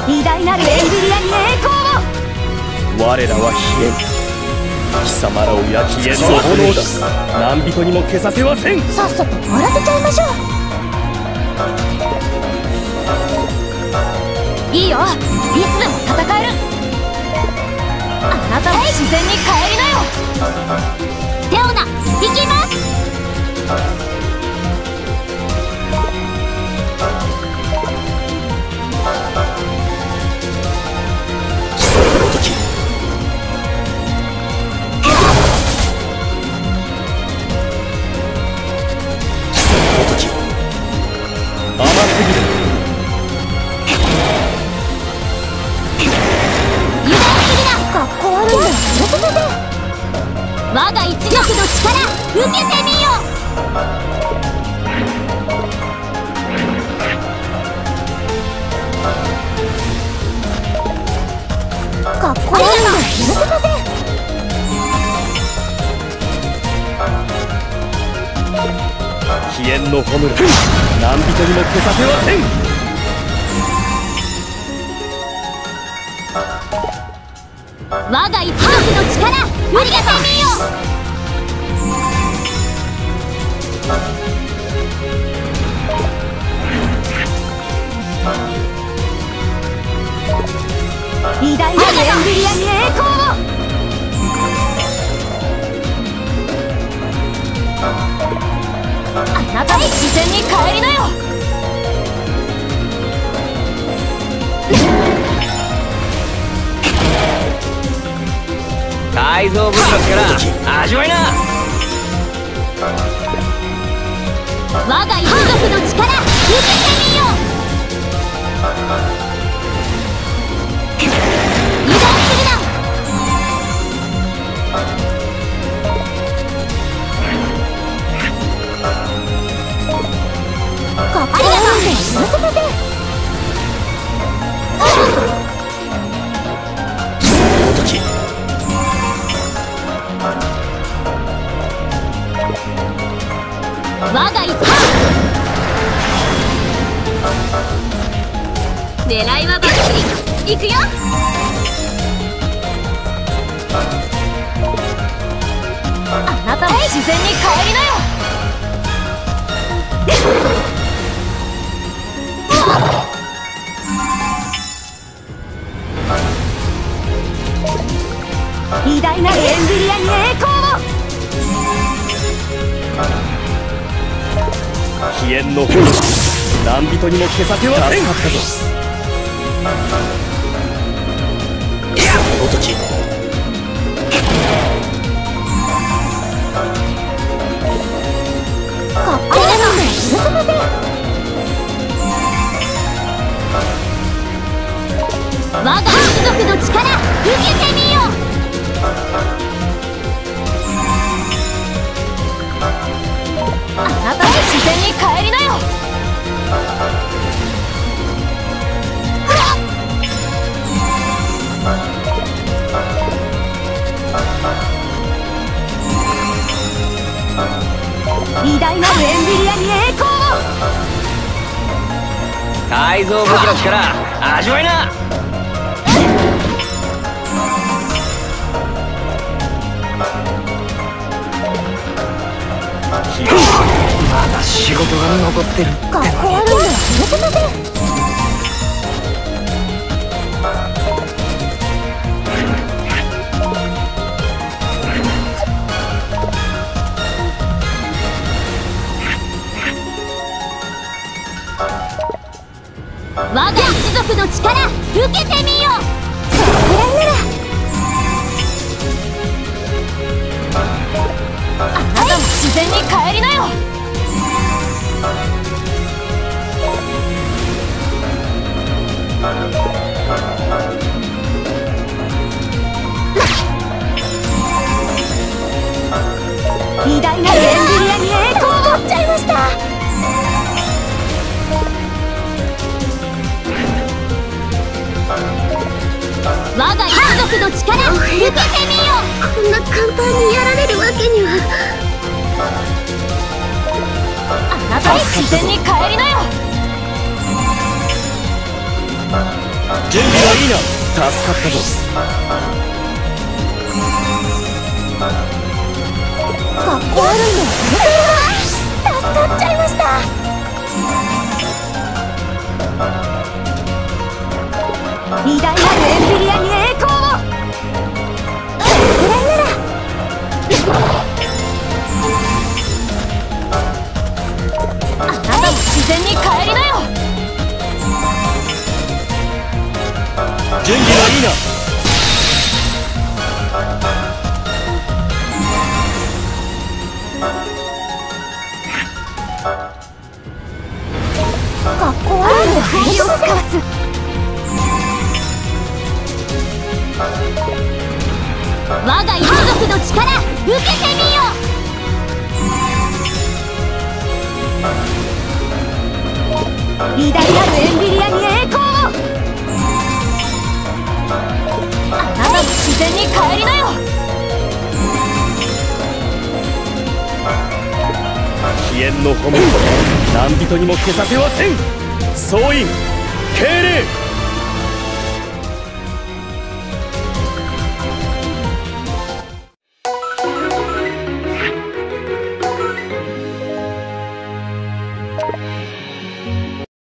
偉大なるエンブリアに栄光を。 我らは飛燕、貴様らを焼き炎の炎だ。何人にも消させはせん。 さっさと終わらせちゃいましょう。いいよ、いつでも戦える。あなたも自然に帰りなよ。テオナ、行きます。 甘すぎる。 油断するな。かっこ悪いんだ。我が一族の力受けてみよ。かっこ悪いんだ。許せません。 飛燕の炎、何人にも消させはせん。 我が一族の力受けてみよ。偉大なるエンブリアに栄光を。あなたも自然に帰りなよ。 改造武器の力味わいな。 我が一族の力受けてみよ。油断するな。かっこ悪いんで許せません。我が一族。狙いはバッチリ。行くよ。あなたも自然に帰りなよ。偉大なるエンブリアに栄光を。 飛燕の炎、何人にも消させはせん。助かったぞ。その時かっこ悪いんだ。許せません。我が一族の力受けてみよ。あなたも自然に帰りなよ。偉大なるエンブリアに栄光を。 改造武器の力味わいな。まだ仕事が残ってる。 かっこ悪いんだ。許せません。我が一族の力受けてみよ。それくらいなら。あなたも自然に帰りなよ。偉大なるエンブリアに栄光を。取っちゃいました。我が一族の力受けてみよ。こんな簡単にやられるわけには。あなたも自然に帰りなよ。 準備はいいな。助かったぞ。 学校あるんだ。助かっちゃいました。偉大なるエンピリアに栄光を。それくらいならあなたも自然に帰りなよ。 準備はいいな。 学校あるんだ。振りを使わす。我が一族の力受けてみよ。偉大なるエンビリアに栄光を。あなたも自然に帰りなよ。 飛燕の褒め何人にも消させはせん。総員敬礼。